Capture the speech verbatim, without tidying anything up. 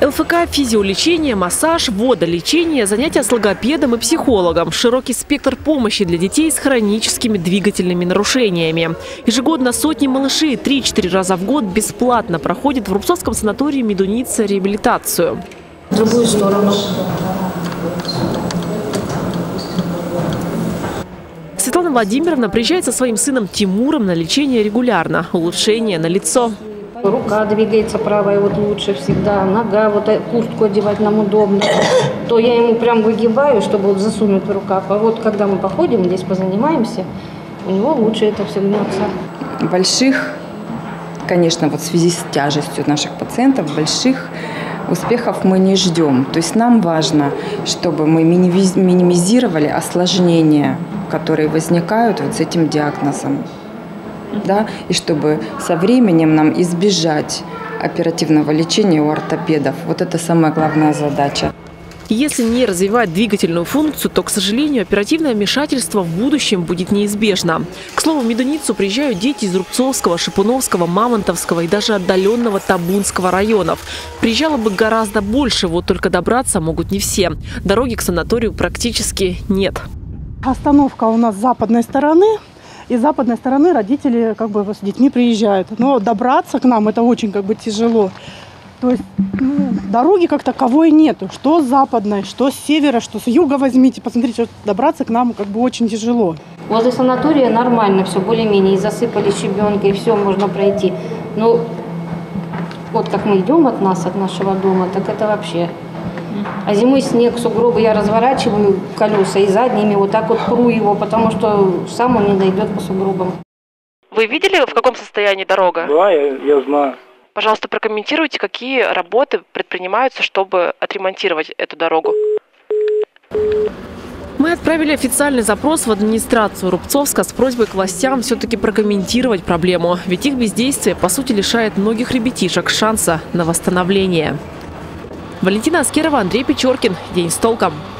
эл эф ка, физиолечение, массаж, водолечение, занятия с логопедом и психологом. Широкий спектр помощи для детей с хроническими двигательными нарушениями. Ежегодно сотни малышей три-четыре раза в год бесплатно проходят в Рубцовском санатории «Медуница» реабилитацию. В другую сторону. Светлана Владимировна приезжает со своим сыном Тимуром на лечение регулярно. Улучшение налицо. Рука двигается правая вот лучше всегда, нога, вот куртку одевать нам удобно. То я ему прям выгибаю, чтобы вот засунуть в рукав. А вот когда мы походим, здесь позанимаемся, у него лучше это все гнется. Больших, конечно, вот в связи с тяжестью наших пациентов, больших успехов мы не ждем. То есть нам важно, чтобы мы минимизировали осложнения, которые возникают вот с этим диагнозом. Да, и чтобы со временем нам избежать оперативного лечения у ортопедов. Вот это самая главная задача. Если не развивать двигательную функцию, то, к сожалению, оперативное вмешательство в будущем будет неизбежно. К слову, в Медуницу приезжают дети из Рубцовского, Шипуновского, Мамонтовского и даже отдаленного Табунского районов. Приезжало бы гораздо больше, вот только добраться могут не все. Дороги к санаторию практически нет. Остановка у нас с западной стороны. И с западной стороны родители как бы с детьми приезжают. Но добраться к нам это очень как бы тяжело. То есть ну, дороги как таковой нету. Что с западной, что с севера, что с юга возьмите. Посмотрите, добраться к нам как бы очень тяжело. Возле санатория нормально все, более-менее. И засыпали щебенкой, и все можно пройти. Но вот как мы идем от нас, от нашего дома, так это вообще... А зимой снег, сугробы, я разворачиваю колеса и задними вот так вот пру его, потому что сам он не дойдет по сугробам. Вы видели, в каком состоянии дорога? Да, я, я знаю. Пожалуйста, прокомментируйте, какие работы предпринимаются, чтобы отремонтировать эту дорогу. Мы отправили официальный запрос в администрацию Рубцовска с просьбой к властям все-таки прокомментировать проблему. Ведь их бездействие, по сути, лишает многих ребятишек шанса на восстановление. Валентина Аскерова, Андрей Печоркин. День с толком.